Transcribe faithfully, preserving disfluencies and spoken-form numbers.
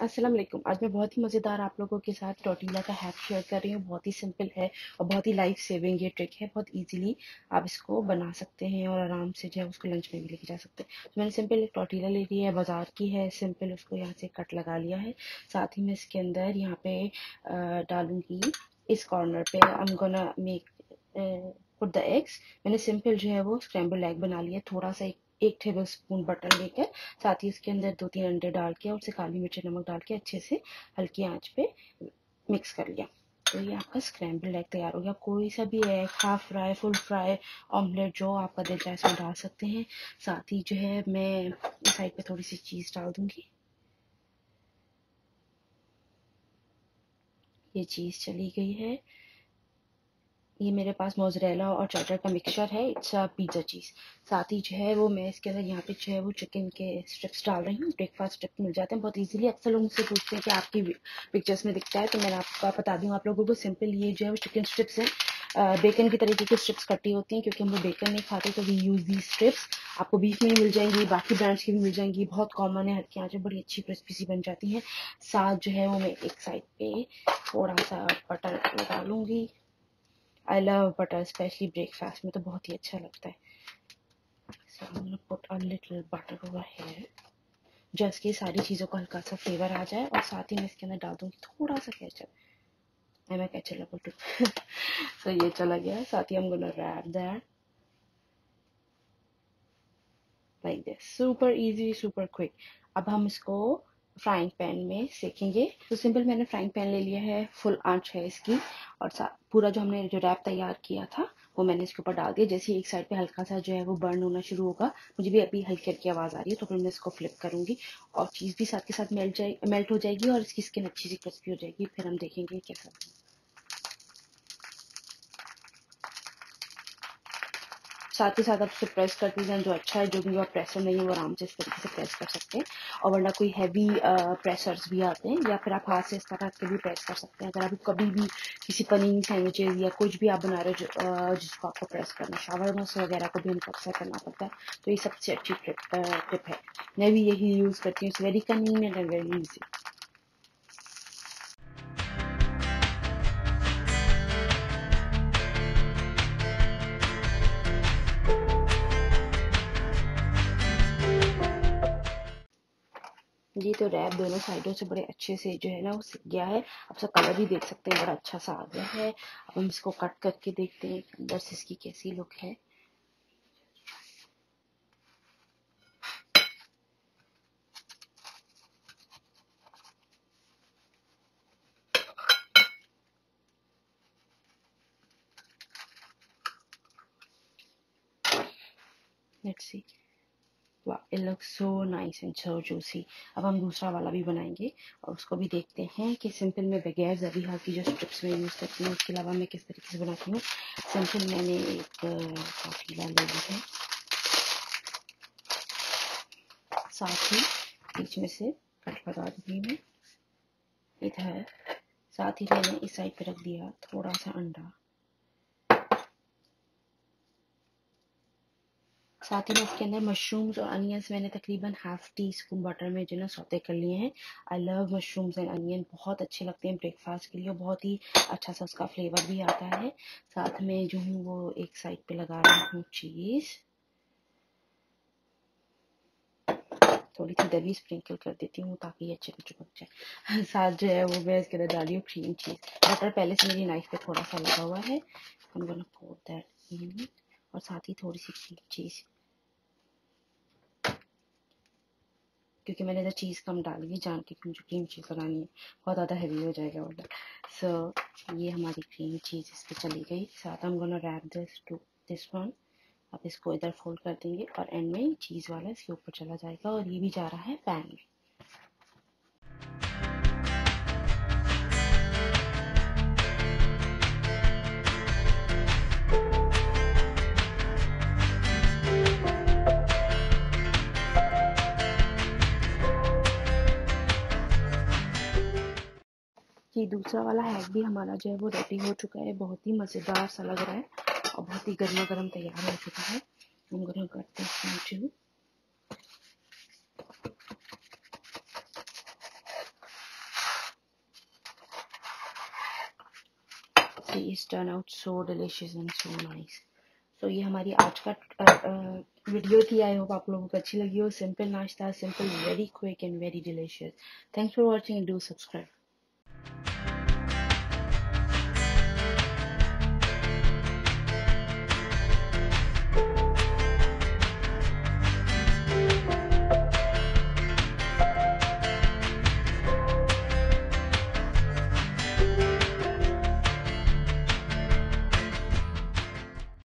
अस्सलाम वालेकुम। आज मैं बहुत ही मज़ेदार आप लोगों के साथ टॉर्टिला का हैक शेयर कर रही हूँ। बहुत ही सिंपल है और बहुत ही लाइफ सेविंग ये ट्रिक है। बहुत इजीली आप इसको बना सकते हैं और आराम से जो है उसको लंच में भी लेके जा सकते हैं। तो मैंने सिंपल एक टॉर्टिला ले ली है, बाजार की है, सिंपल उसको यहाँ से कट लगा लिया है। साथ ही मैं इसके अंदर यहाँ पे डालूंगी इस कॉर्नर पे I am gonna make put the eggs. मैंने सिंपल जो है वो स्क्रैम्बल एग बना लिया, थोड़ा सा एक एक टेबल स्पून बटर लेकर साथ ही उसके अंदर दो तीन अंडे डाल के और उसे काली मिर्च नमक डाल के अच्छे से हल्की आंच पे मिक्स कर लिया। तो ये आपका स्क्रैम्बल एग तैयार हो गया। कोई सा भी egg, half fry, full fry, omelette, जो आपका दिल चाहे उसमें डाल सकते हैं। साथ ही जो है मैं साइड पे थोड़ी सी चीज डाल दूंगी। ये चीज चली गई है। ये मेरे पास मोज़रेला और चेडर का मिक्सचर है, इट्स अ पिज़्ज़ा चीज़। साथ ही जो है वो मैं इसके अंदर यहाँ पे जो है वो चिकन के स्ट्रिप्स डाल रही हूँ। ब्रेकफास्ट स्ट्रिप मिल जाते हैं बहुत इजीली। अक्सर लोग मुझसे पूछते हैं कि आपकी पिक्चर्स में दिखता है, तो मैंने आपको बता दूँ आप लोगों को। सिंपल ये जो है वो चिकन स्ट्रिप्स हैं, बेकन की तरीके की स्ट्रिप्स कटी होती हैं, क्योंकि हम लोग बेकन नहीं खाते तो वी यूज़ दी स्ट्रिप्स। आपको बीफ में मिल जाएंगी, बाकी ब्रांड्स की भी मिल जाएंगी, बहुत कॉमन है। हल्की आंच में बड़ी अच्छी क्रिस्पी सी बन जाती हैं। साथ जो है वो मैं एक साइड पे थोड़ा सा बटर डालूंगी। I love butter, especially breakfast में तो बहुत ही अच्छा लगता है। So I'm gonna put a little butter over here, just कि सारी चीज़ों को हल्का सा फ्लेवर आ जाए। और साथ ही मैं इसके अंदर डाल दूँगी थोड़ा सा केचप। मैं केचप लवर टू तो ये चला गया। साथ ही I'm gonna wrap that like this, super easy, super quick। अब हम इसको फ्राइंग पैन में सेकेंगे। तो सिंपल मैंने फ्राइंग पैन ले लिया है, फुल आंच है इसकी। और पूरा जो हमने जो रैप तैयार किया था वो मैंने इसके ऊपर डाल दिया। जैसे एक साइड पे हल्का सा जो है वो बर्न होना शुरू होगा, मुझे भी अभी हल्की हल्की आवाज आ रही है, तो फिर मैं इसको फ्लिप करूंगी और चीज भी साथ के साथ मेल्ट जाए मेल्ट हो जाएगी और इसकी स्किन अच्छी सी क्रिस्पी हो जाएगी। फिर हम देखेंगे कैसा। साथ ही साथ आप इसे प्रेस करते जाएं, जो अच्छा है। जो भी आप प्रेसर नहीं है वो आराम से इस तरीके से प्रेस कर सकते हैं। और वरना कोई हैवी प्रेसर्स भी आते हैं, या फिर आप हाथ से इस तरह के भी प्रेस कर सकते हैं। अगर आप कभी भी किसी पनीर सैंडविचेज या कुछ भी आप बना रहे हो जिसको आपको प्रेस करना, शावरमास वगैरह को भी हमको अक्सर करना पड़ता है, तो ये सबसे अच्छी टिप है। मैं भी यही यूज करती हूँ। It's very convenient and very easy. ये तो रैप दोनों साइडों से बड़े अच्छे से जो है ना वो सिक गया है। अब इसका कलर भी देख सकते हैं, बड़ा अच्छा सा आ गया है। अब हम इसको कट करके देखते हैं अंदर से इसकी कैसी लुक है। लेट्स सी, वाह, it looks so nice and so juicy. अब हम दूसरा वाला भी बनाएंगे और उसको भी देखते हैं कि सिंपल में बगैर ज़बीहा की जो स्ट्रिप्स में यूज़ करती हूँ उसके अलावा मैं किस तरीके से बनाती हूँ। सिंपल मैंने एक टॉर्टिला ले ली है, साथ ही बीच में से कट लगा दूंगी मैं इधर। साथ ही मैंने इस साइड पे रख दिया थोड़ा सा अंडा। साथ ही में इसके अंदर मशरूम्स और अनियंस मैंने तकरीबन हाफ टी स्पून बटर में जो है सौते कर लिए हैं। I love mushrooms and onion, बहुत अच्छे लगते हैं ब्रेकफास्ट के लिए, बहुत ही अच्छा सा उसका फ्लेवर भी आता है। साथ में जो हूँ वो एक साइड पे लगा रही हूँ चीज, थोड़ी सी दही स्प्रिंकल कर देती हूँ ताकि ये अच्छे से चिपक जाए। साथ जो है वो मैं इसके अंदर डाली हूँ क्रीम चीज। बटर पहले से मेरी नाइफ पे थोड़ा सा लगा हुआ है, I'm gonna pour that in। और साथ ही थोड़ी सी क्रीम चीज, क्योंकि मैंने इधर चीज़ कम डाली है जान के कि मुझे क्रीम चीज़ लगानी है, बहुत ज़्यादा हैवी हो जाएगा ऑर्डर। सो so, ये हमारी क्रीम चीज़ इस पर चली गई। साथ हम gonna wrap this to this one. अब इसको इधर फोल्ड कर देंगे और एंड में चीज़ वाला इसके ऊपर चला जाएगा और ये भी जा रहा है पैन में। ये दूसरा वाला हैक भी हमारा जो है वो रेडी हो चुका है। बहुत ही मज़ेदार सा लग रहा है और बहुत ही गर्मा गर्म तैयार हो चुका है। हम gonna cut this into, these turn out so delicious and so nice. So ये हमारी आज का वीडियो थी. आई होप आप लोगों को अच्छी लगी हो. सिंपल नाश्ता, simple, very quick and very delicious. Thanks for watching. Do subscribe.